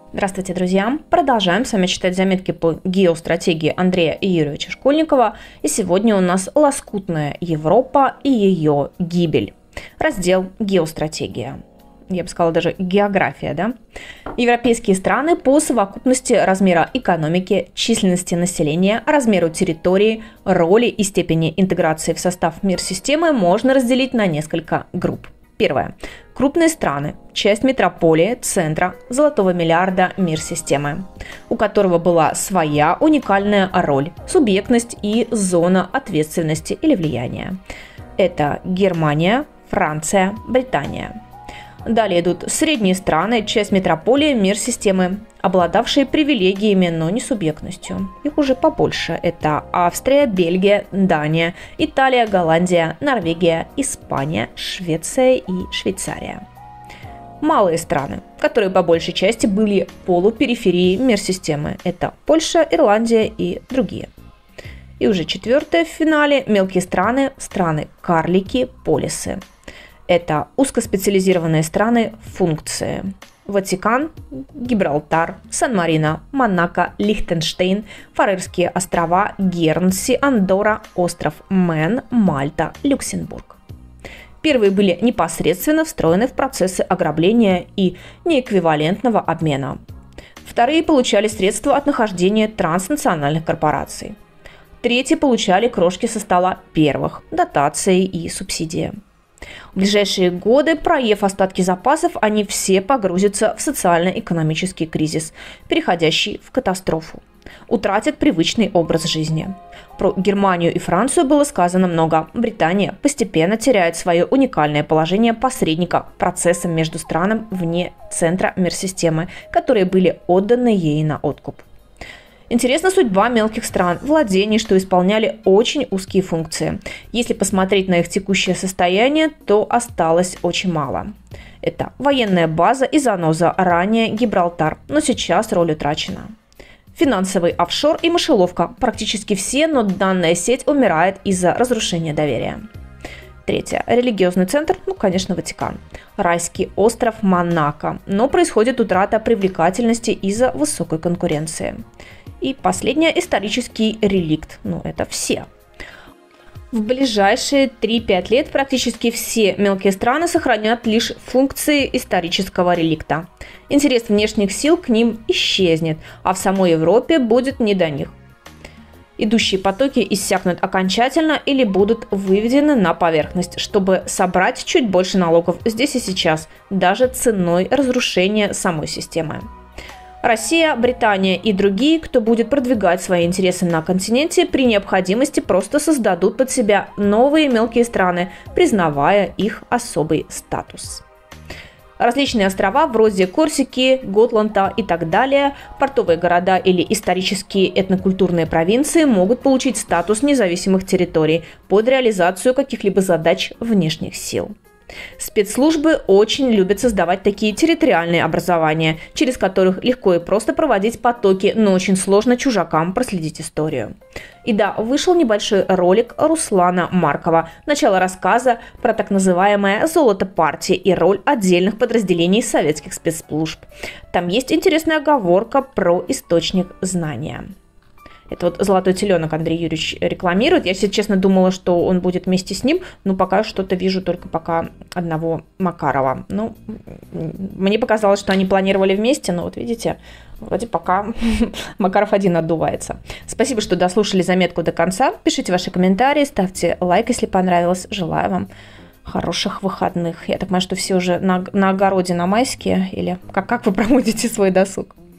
Здравствуйте, друзья! Продолжаем с вами читать заметки по геостратегии Андрея Юрьевича Школьникова. И сегодня у нас лоскутная Европа и ее гибель. Раздел «Геостратегия». Я бы сказала даже география, да? Европейские страны по совокупности размера экономики, численности населения, размеру территории, роли и степени интеграции в состав мир-системы можно разделить на несколько групп. Первое. Крупные страны, часть метрополии, центра, золотого миллиарда мир-системы, у которого была своя уникальная роль, субъектность и зона ответственности или влияния. Это Германия, Франция, Британия. Далее идут средние страны, часть метрополии, мир-системы, обладавшие привилегиями, но не субъектностью. Их уже побольше. Это Австрия, Бельгия, Дания, Италия, Голландия, Норвегия, Испания, Швеция и Швейцария. Малые страны, которые по большей части были полупериферией мир-системы. Это Польша, Ирландия и другие. И уже четвертое в финале – мелкие страны, страны-карлики, полисы. Это узкоспециализированные страны функции. Ватикан, Гибралтар, Сан-Марино, Монако, Лихтенштейн, Фарерские острова, Гернси, Андорра, остров Мэн, Мальта, Люксембург. Первые были непосредственно встроены в процессы ограбления и неэквивалентного обмена. Вторые получали средства от нахождения транснациональных корпораций. Третьи получали крошки со стола первых, дотации и субсидии. В ближайшие годы, проев остатки запасов, они все погрузятся в социально-экономический кризис, переходящий в катастрофу. Утратят привычный образ жизни. Про Германию и Францию было сказано много. Британия постепенно теряет свое уникальное положение посредника процессам между странами вне центра мир-системы, которые были отданы ей на откуп. Интересна судьба мелких стран, владений, что исполняли очень узкие функции. Если посмотреть на их текущее состояние, то осталось очень мало. Это военная база и заноза, ранее Гибралтар, но сейчас роль утрачена. Финансовый офшор и мышеловка, практически все, но данная сеть умирает из-за разрушения доверия. Третье. Религиозный центр, конечно, Ватикан. Райский остров Монако, но происходит утрата привлекательности из-за высокой конкуренции. И последнее – исторический реликт, это все. В ближайшие 3-5 лет практически все мелкие страны сохранят лишь функции исторического реликта. Интерес внешних сил к ним исчезнет, а в самой Европе будет не до них. Идущие потоки иссякнут окончательно или будут выведены на поверхность, чтобы собрать чуть больше налогов здесь и сейчас, даже ценой разрушения самой системы. Россия, Британия и другие, кто будет продвигать свои интересы на континенте, при необходимости просто создадут под себя новые мелкие страны, признавая их особый статус. Различные острова вроде Корсики, Готланда и так далее, портовые города или исторические этнокультурные провинции могут получить статус независимых территорий под реализацию каких-либо задач внешних сил. Спецслужбы очень любят создавать такие территориальные образования, через которых легко и просто проводить потоки, но очень сложно чужакам проследить историю. И да, вышел небольшой ролик Руслана Маркова, начало рассказа про так называемое «золото партии» и роль отдельных подразделений советских спецслужб. Там есть интересная оговорка про источник знания. Это «Золотой теленок» Андрей Юрьевич рекламирует. Я, если честно, думала, что он будет вместе с ним, но пока что-то вижу только пока одного Макарова. Мне показалось, что они планировали вместе, но видите, вроде пока Макаров один отдувается. Спасибо, что дослушали заметку до конца. Пишите ваши комментарии, ставьте лайк, если понравилось. Желаю вам хороших выходных. Я так понимаю, что все уже на огороде на майске, или как вы проводите свой досуг?